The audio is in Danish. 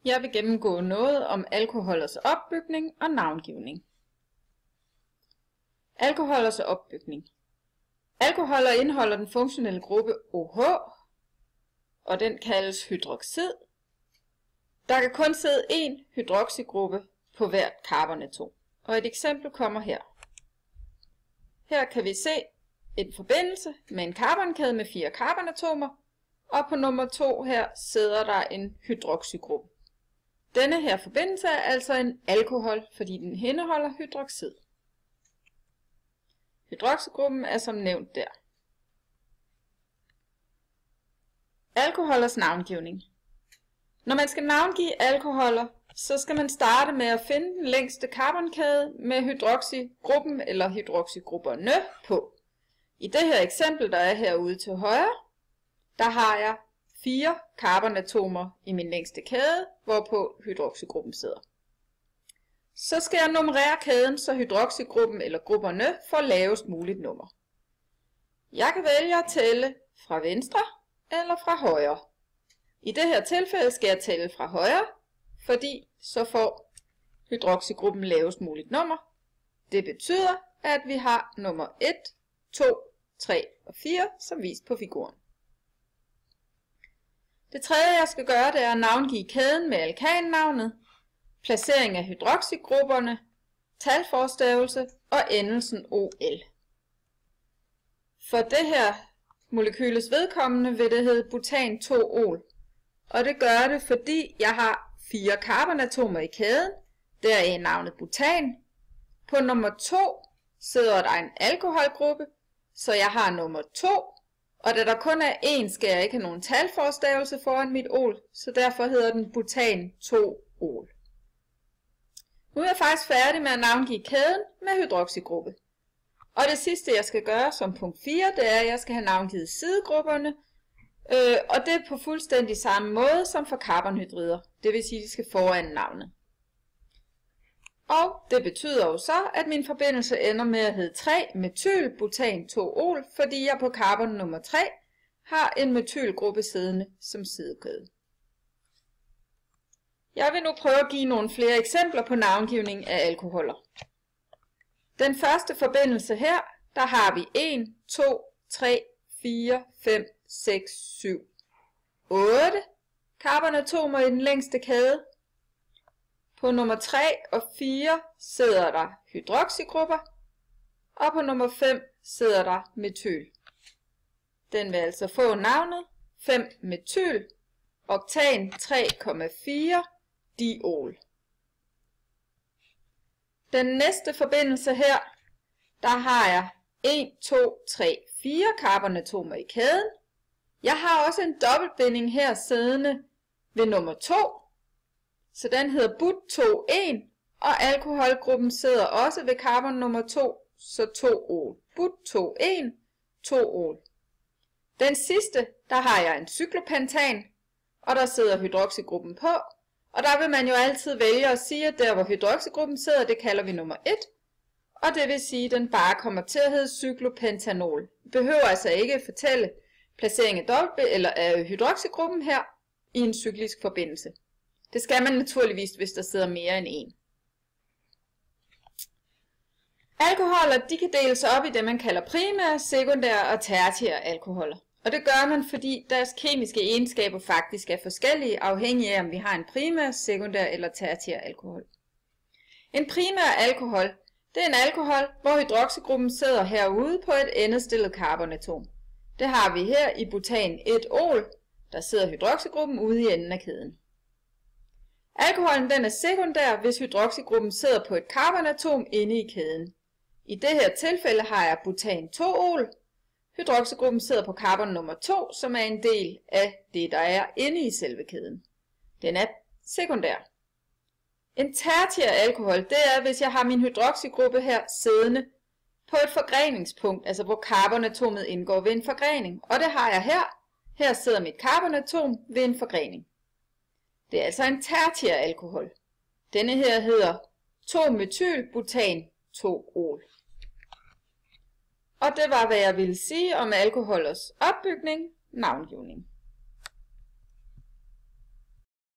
Jeg vil gennemgå noget om alkoholers opbygning og navngivning. Alkoholers opbygning. Alkoholer indeholder den funktionelle gruppe OH, og den kaldes hydroxid. Der kan kun sidde én hydroxygruppe på hvert carbonatom, og et eksempel kommer her. Her kan vi se en forbindelse med en carbonkæde med 4 carbonatomer, og på nummer 2 her sidder der en hydroxygruppe. Denne her forbindelse er altså en alkohol, fordi den indeholder hydroxid. Hydroxygruppen er som nævnt der. Alkoholers navngivning. Når man skal navngive alkoholer, så skal man starte med at finde den længste carbonkæde med hydroxygruppen eller hydroxygrupperne på. I det her eksempel, der er herude til højre, der har jeg 4 carbonatomer i min længste kæde, hvorpå hydroxygruppen sidder. Så skal jeg nummerere kæden, så hydroxygruppen eller grupperne får lavest muligt nummer. Jeg kan vælge at tælle fra venstre eller fra højre. I det her tilfælde skal jeg tælle fra højre, fordi så får hydroxygruppen lavest muligt nummer. Det betyder, at vi har nummer 1, 2, 3 og 4, som vist på figuren. Det tredje, jeg skal gøre, det er at navngive kæden med alkannavnet, placering af hydroxygrupperne, talforstavelse og endelsen OL. For det her molekyles vedkommende vil det hedde butan 2-ol, og det gør det, fordi jeg har 4 carbonatomer i kæden, der er navnet butan. På nummer 2 sidder der en alkoholgruppe, så jeg har nummer 2, og da der kun er 1, skal jeg ikke have nogen talforstavelse foran mit ol, så derfor hedder den butan 2-ol. Nu er jeg faktisk færdig med at navngive kæden med hydroxygruppe. Og det sidste jeg skal gøre som punkt 4, det er, at jeg skal have navngivet sidegrupperne, og det er på fuldstændig samme måde som for carbonhydrider, det vil sige, at de skal foran navnet. Og det betyder jo så, at min forbindelse ender med at hedde 3-metylbutan-2-ol, fordi jeg på carbon nummer 3 har en metylgruppe siddende som sidekæde. Jeg vil nu prøve at give nogle flere eksempler på navngivning af alkoholer. Den første forbindelse her, der har vi 1, 2, 3, 4, 5, 6, 7, 8 carbonatomer i den længste kæde. På nummer 3 og 4 sidder der hydroxygrupper, og på nummer 5 sidder der metyl. Den vil altså få navnet 5-metyl, oktan 3,4 diol. Den næste forbindelse her, der har jeg 1, 2, 3, 4 carbonatomer i kæden. Jeg har også en dobbeltbinding her siddende ved nummer 2, så den hedder but2,1, og alkoholgruppen sidder også ved carbon nummer 2, så 2-ol. But2,1, 2-ol. Den sidste, der har jeg en cyklopentan, og der sidder hydroxygruppen på, og der vil man jo altid vælge at sige, at der hvor hydroxygruppen sidder, det kalder vi nummer 1, og det vil sige, at den bare kommer til at hedde cyklopentanol. Vi behøver altså ikke fortælle placering af hydroxygruppen her i en cyklisk forbindelse. Det skal man naturligvis, hvis der sidder mere end en. Alkoholer, de kan deles op i det, man kalder primære, sekundære og tertiære alkoholer. Og det gør man, fordi deres kemiske egenskaber faktisk er forskellige, afhængig af om vi har en primær, sekundær eller tertiær alkohol. En primær alkohol, det er en alkohol, hvor hydroxygruppen sidder herude på et endestillet carbonatom. Det har vi her i butan 1-ol, der sidder hydroxygruppen ude i enden af kæden. Alkoholen den er sekundær, hvis hydroxygruppen sidder på et carbonatom inde i kæden. I det her tilfælde har jeg butan 2-ol. Hydroxygruppen sidder på carbon nummer 2, som er en del af det, der er inde i selve kæden. Den er sekundær. En tertiær alkohol, det er, hvis jeg har min hydroxygruppe her siddende på et forgreningspunkt, altså hvor carbonatomet indgår ved en forgrening. Og det har jeg her. Her sidder mit carbonatom ved en forgrening. Det er altså en tertiær alkohol. Denne her hedder 2-metylbutan-2-ol. Og det var, hvad jeg ville sige om alkoholers opbygning, navngivning.